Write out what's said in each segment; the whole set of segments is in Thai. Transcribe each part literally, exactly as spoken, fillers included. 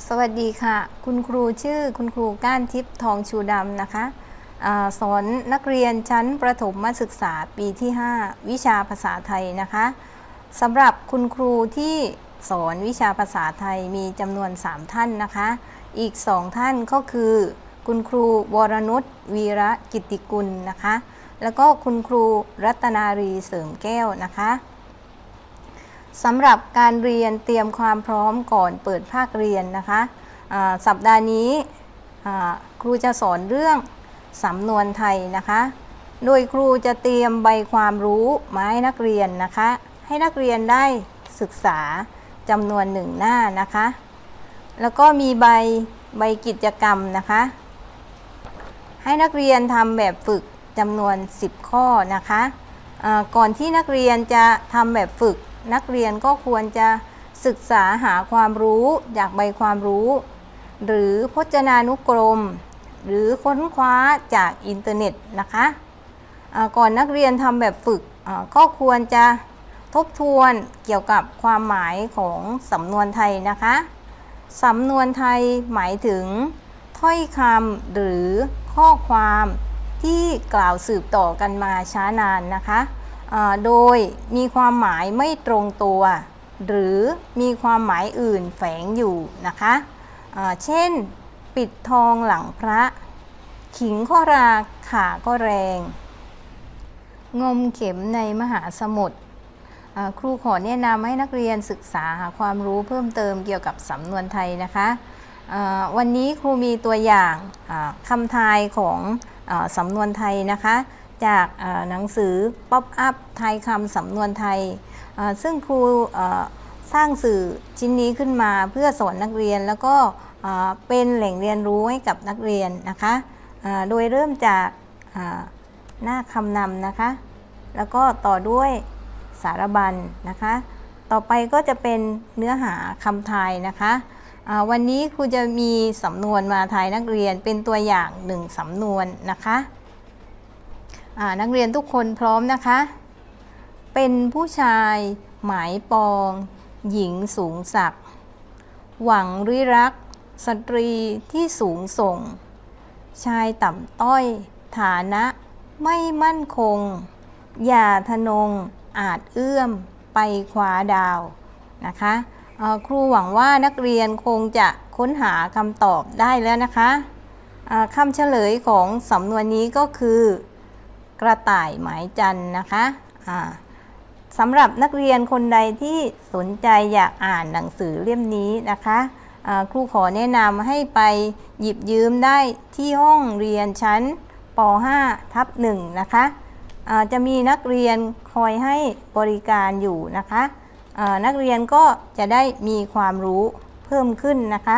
สวัสดีค่ะคุณครูชื่อคุณครูก้านทิพย์ทองชูดำนะคะอาสอนนักเรียนชั้นประถมศึกษาปีที่ห้าวิชาภาษาไทยนะคะสำหรับคุณครูที่สอนวิชาภาษาไทยมีจำนวนสามท่านนะคะอีกสองท่านก็คือคุณครูวรนุชวีระกิตติกุลนะคะแล้วก็คุณครูรัตนารีเสริมแก้วนะคะสำหรับการเรียนเตรียมความพร้อมก่อนเปิดภาคเรียนนะคะสัปดาห์นี้ครูจะสอนเรื่องสำนวนไทยนะคะโดยครูจะเตรียมใบความรู้มาให้นักเรียนนะคะให้นักเรียนได้ศึกษาจำนวนหนึ่งหน้านะคะแล้วก็มีใบใบกิจกรรมนะคะให้นักเรียนทำแบบฝึกจำนวนสิบข้อนะคะก่อนที่นักเรียนจะทำแบบฝึกนักเรียนก็ควรจะศึกษาหาความรู้จากใบความรู้หรือพจนานุกรมหรือค้นคว้าจากอินเทอร์เน็ตนะคะก่อนนักเรียนทำแบบฝึกก็ควรจะทบทวนเกี่ยวกับความหมายของสำนวนไทยนะคะสำนวนไทยหมายถึงถ้อยคำหรือข้อความที่กล่าวสืบต่อกันมาช้านานนะคะโดยมีความหมายไม่ตรงตัวหรือมีความหมายอื่นแฝงอยู่นะคะเช่นปิดทองหลังพระขิงข้อราข่าก็แรงงมเข็มในมหาสมุทรครูขอแนะนำให้นักเรียนศึกษาหาความรู้เพิ่มเติมเกี่ยวกับสำนวนไทยนะคะวันนี้ครูมีตัวอย่างคำทายของสำนวนไทยนะคะจากหนังสือป๊อปอัพไทยคำสำนวนไทยซึ่งครูสร้างสื่อชิ้นนี้ขึ้นมาเพื่อสอนนักเรียนแล้วก็เป็นแหล่งเรียนรู้ให้กับนักเรียนนะคะโดยเริ่มจากหน้าคำนำนะคะแล้วก็ต่อด้วยสารบัญนะคะต่อไปก็จะเป็นเนื้อหาคำทายนะคะวันนี้ครูจะมีสำนวนมาทายนักเรียนเป็นตัวอย่างหนึ่งสำนวนนะคะนักเรียนทุกคนพร้อมนะคะเป็นผู้ชายหมายปองหญิงสูงศักดิ์หวังริรักสตรีที่สูงส่งชายต่ำต้อยฐานะไม่มั่นคงอย่าทะนงอาจเอื้อมไปคว้าดาวนะคะครูหวังว่านักเรียนคงจะค้นหาคำตอบได้แล้วนะคะคำเฉลยของสำนวนนี้ก็คือกระต่ายหมายจันทร์นะคะสำหรับนักเรียนคนใดที่สนใจอยากอ่านหนังสือเล่มนี้นะคะครูขอแนะนำให้ไปหยิบยืมได้ที่ห้องเรียนชั้นป ห้า ทับ หนึ่ง นะคะจะมีนักเรียนคอยให้บริการอยู่นะคะนักเรียนก็จะได้มีความรู้เพิ่มขึ้นนะคะ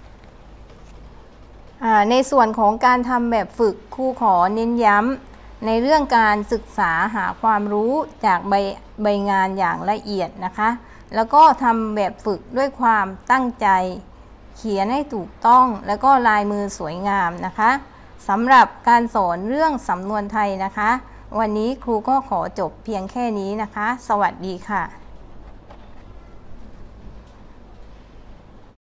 ในส่วนของการทำแบบฝึกครูขอเน้นย้ำในเรื่องการศึกษาหาความรู้จากใบใบงานอย่างละเอียดนะคะแล้วก็ทำแบบฝึกด้วยความตั้งใจเขียนให้ถูกต้องแล้วก็ลายมือสวยงามนะคะสำหรับการสอนเรื่องสำนวนไทยนะคะวันนี้ครูก็ขอจบเพียงแค่นี้นะคะสวัสดีค่ะ